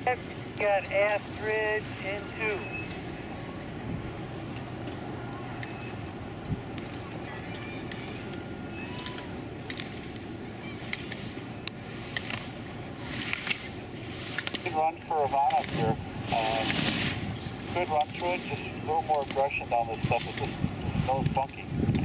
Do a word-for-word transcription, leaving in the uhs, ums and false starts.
Got Astrid in two. Good run for Avonna here. Uh, good run through it, just a little more aggression down this stuff. It's just, it's nose funky.